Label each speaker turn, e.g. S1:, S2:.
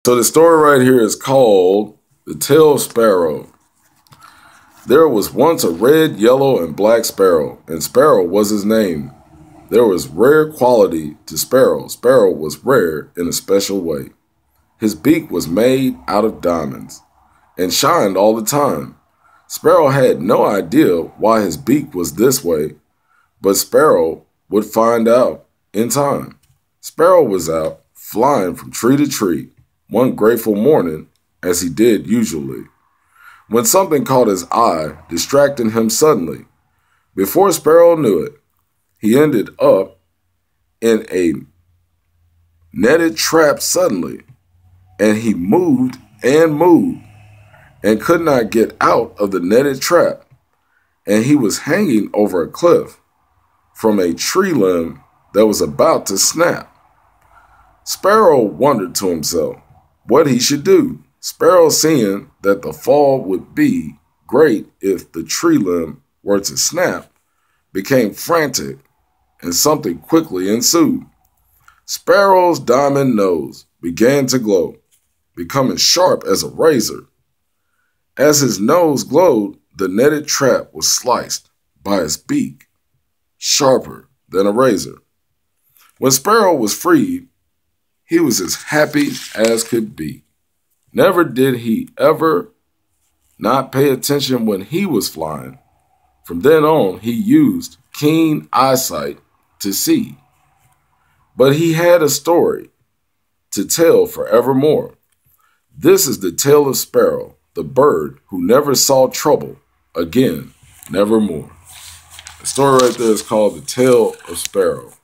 S1: So the story right here is called The Tale of Sparrow. There was once a red, yellow, and black sparrow, and Sparrow was his name. There was rare quality to Sparrow. Sparrow was rare in a special way. His beak was made out of diamonds and shined all the time. Sparrow had no idea why his beak was this way, but Sparrow would find out in time. Sparrow was out flying from tree to tree one grateful morning, as he did usually, when something caught his eye, distracting him suddenly. Before Sparrow knew it, he ended up in a netted trap suddenly, and he moved and could not get out of the netted trap, and he was hanging over a cliff from a tree limb that was about to snap. Sparrow wondered to himself what he should do. Sparrow, seeing that the fall would be great if the tree limb were to snap, became frantic, and something quickly ensued. Sparrow's diamond nose began to glow, becoming sharp as a razor. As his nose glowed, the netted trap was sliced by his beak, sharper than a razor. When Sparrow was freed, he was as happy as could be. Never did he ever not pay attention when he was flying. From then on, he used keen eyesight to see. But he had a story to tell forevermore. This is the tale of Sparrow, the bird who never saw trouble again, nevermore. The story right there is called The Tale of Sparrow.